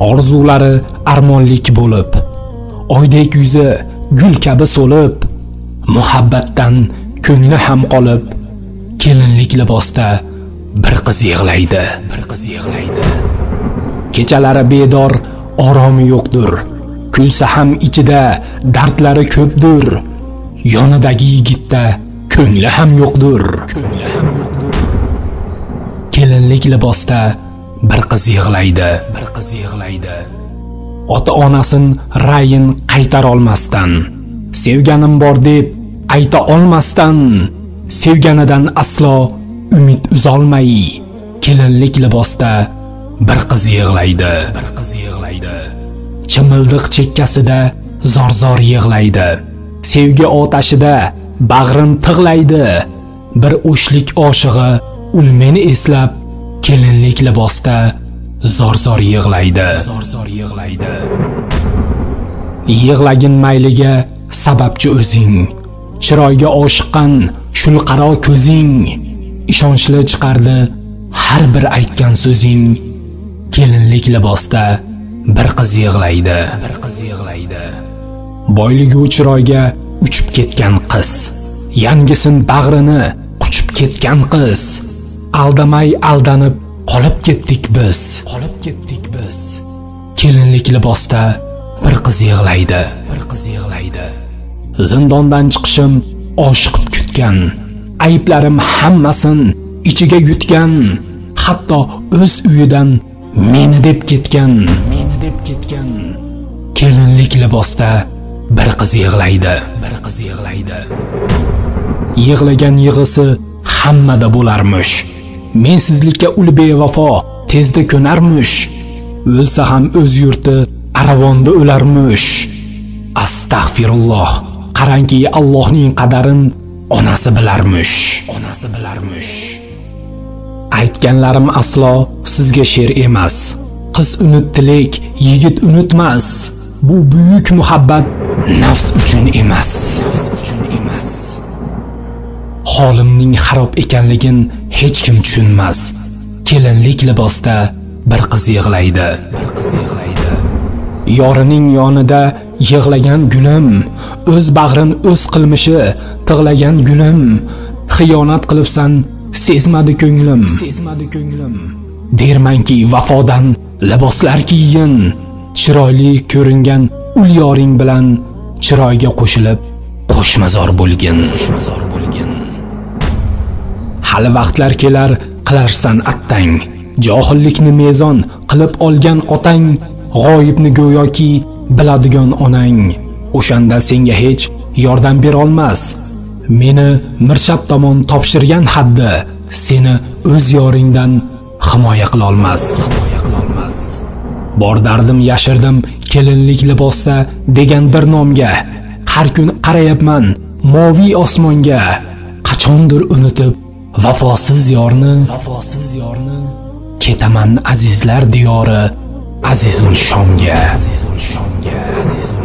Orzulari armonlik bo'lib, oydek yuzi gul kabi so'lib, muhabbatdan ko'ngli ham qolib, kelinlik libosda bir qiz yig'laydi. Kechalari bedor, oromi yo'qdir. Kulsa ham ichida dardlari ko'pdir. Yonidagi yigitda ko'ngli ham yo'qdir. Kelinlik libosda bir qiz yig'laydi. Ota-onasin ra'yin qaytar olmasdan, sevganim bor deb ayta olmasdan, sevganidan aslo umid uzolmay, kelinlik libosda bir qiz yig'laydi. Chimildiq chekkasida zor yig'laydi. Sevgi otashida bag'rin tig'laydi. Bir o'shlik oshig'i ul meni eslab, kelinlik libosda zor yig'laydi. Yig'lagin mayliga sababchi o'zing, chiroyga oshiqqan shulqaro ko'zing, ishonchli chiqardi har bir aytgan so'zing. Kelinlik libosda bir qiz yig'laydi. Boyligi chiroyga uchib ketgan qiz, yangisin bag'rini quchib ketgan qiz. Aldamay aldanib qolib ketdik biz. Kelinlik libosda bir qiz yig'laydi. Zindondan chiqishim oshiqib kutgan, ayblarim hammasin ichiga yutgan, hatto o'z uyidan meni deb ketgan. Kelinlik libosda bir qiz yig'laydi. Yig'lagan yig'isi hammada bo'larmish. Mensizlikka ul bevafo tezda ko'narmish. O'lsa ham o'z yurti aravonda o'larmish. Astag'firulloh. Qarangki, Allohning qadarin onasi bilarmish. Aytganlarim aslo sizga she'r emas. Qiz unutdilik, yigit unutmas. Bu buyuk muhabbat nafs uchun emas. Holimning xarob ekanligin hech kim tushunmas. Kelinlik libosda bir qiz yig'laydi. Yorining yonida yig'lagan gulim, o'z bag'rin o'z qilmishi tig'lagan gulim. Xiyonat qilibsan, sezmadi ko'nglim. Dermanki vafodan liboslar kiyin, chiroyli ko'ringan ul yoring bilan chiroyga qo'shilib qo'shmazor bo'lgin. Hali vaqtlar kelar qilarsan attang, johillikni mezon qilib olgan otang, g'oyibni go'yoki biladigan onang. O'shanda senga hech yordam bera olmas. Meni mirshab tomon topshirgan haddi seni o'z yoringdan himoya qila olmas. Bor dardim yashirdim kelinlik libosda degan bir nomga. Har kun qarayapman moviy osmonga. Qachondir unutib vafosiz yorni, ketaman azizlar diyori Azizul Shomga.